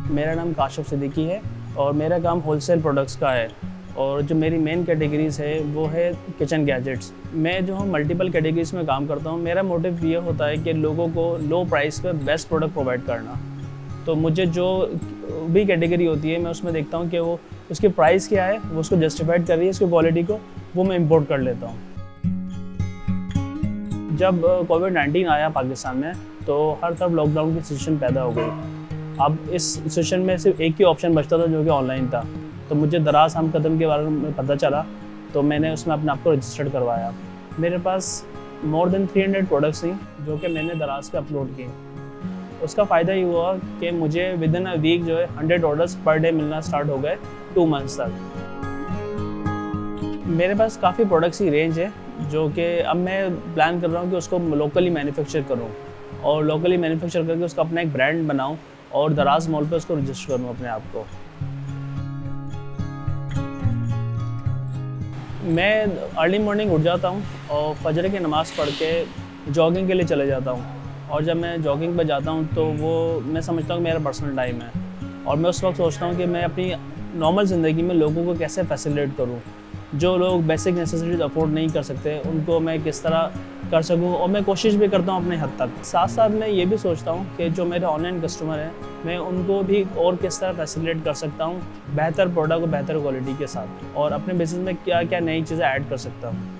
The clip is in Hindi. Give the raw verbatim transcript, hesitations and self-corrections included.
मेरा नाम काशिफ सिद्दीकी है और मेरा काम होलसेल प्रोडक्ट्स का है और जो मेरी मेन कैटेगरीज़ है वो है किचन गैजेट्स। मैं जो हूँ मल्टीपल कैटेगरीज़ में काम करता हूँ। मेरा मोटिव ये होता है कि लोगों को लो प्राइस पे बेस्ट प्रोडक्ट प्रोवाइड करना। तो मुझे जो भी कैटेगरी होती है मैं उसमें देखता हूँ कि वो उसकी प्राइस क्या है, वो उसको जस्टिफाइड कर रही है, उसकी क्वालिटी को, वो मैं इंपोर्ट कर लेता हूँ। जब कोविड नाइन्टीन आया पाकिस्तान में तो हर तरफ लॉकडाउन की सिचुएशन पैदा हो गई। अब इस सिचुएशन में सिर्फ एक ही ऑप्शन बचता था जो कि ऑनलाइन था। तो मुझे दराज हम कदम के बारे में पता चला तो मैंने उसमें अपने आप को रजिस्टर्ड करवाया। मेरे पास more than three hundred products थी जो कि मैंने दराज पे अपलोड किए। उसका फ़ायदा ये हुआ कि मुझे विद इन अ वीक जो है हंड्रेड ऑर्डर्स पर डे मिलना स्टार्ट हो गए टू मंथ्स तक। मेरे पास काफ़ी प्रोडक्ट्स की रेंज है जो कि अब मैं प्लान कर रहा हूँ कि उसको लोकली मैन्युफैक्चर करूँ और लोकली मैन्युफैक्चर करके उसका अपना एक ब्रांड बनाऊँ और दराज मॉल पे उसको रजिस्टर करूँ अपने आप को। मैं अर्ली मॉर्निंग उठ जाता हूँ और फजर की नमाज़ पढ़ के जॉगिंग के लिए चले जाता हूँ और जब मैं जॉगिंग पे जाता हूँ तो वो मैं समझता हूँ कि मेरा पर्सनल टाइम है और मैं उस वक्त सोचता हूँ कि मैं अपनी नॉर्मल ज़िंदगी में लोगों को कैसे फैसिलिटेट करूँ। जो लोग बेसिक नेसेसिटीज़ अफोर्ड नहीं कर सकते उनको मैं किस तरह कर सकूं और मैं कोशिश भी करता हूं अपने हद तक। साथ साथ मैं ये भी सोचता हूं कि जो मेरे ऑनलाइन कस्टमर हैं मैं उनको भी और किस तरह फैसिलिटेट कर सकता हूं बेहतर प्रोडक्ट और बेहतर क्वालिटी के साथ और अपने बिजनेस में क्या क्या नई चीज़ें ऐड कर सकता हूं।